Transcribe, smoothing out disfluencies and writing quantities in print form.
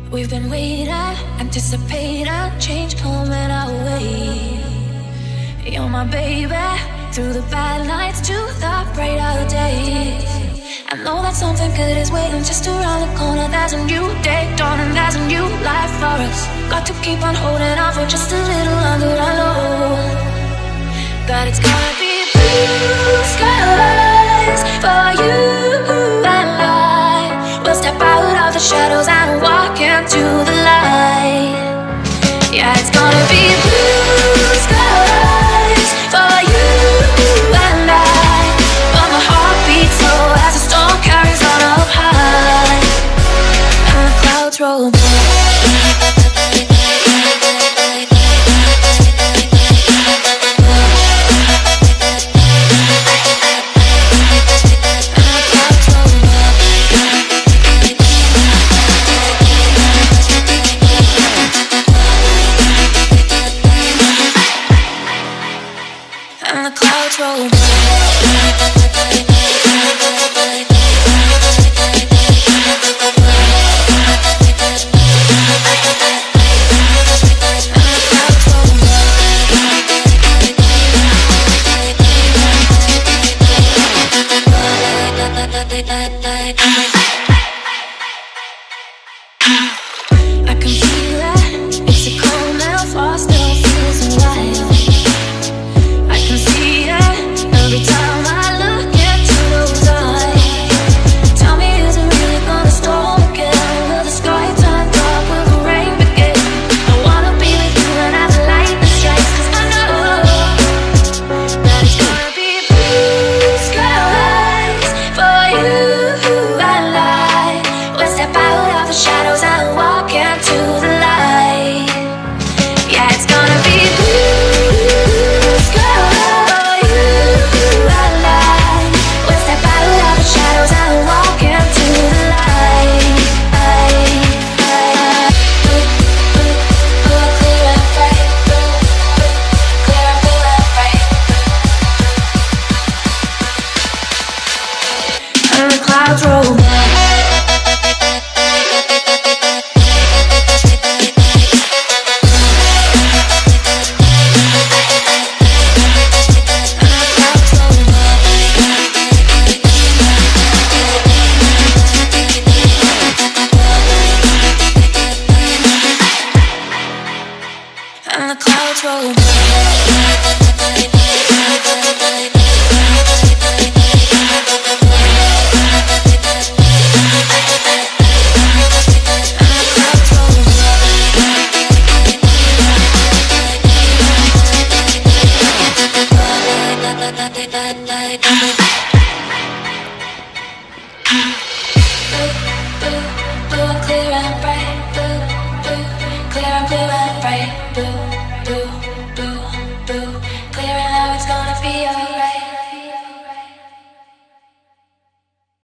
We've been waiting, anticipating, change coming our way. You're my baby, through the bad nights to the brighter days. I know that something good is waiting just around the corner. There's a new day dawning, there's a new life for us. Got to keep on holding on for just a little longer. I know that it's gonna be blue skies for you and I. We'll step out of the shadows and walk into the light. Yeah, it's gonna be blue skies for you and I. But my heart beats slow as the storm carries on up high, and the clouds roll by. That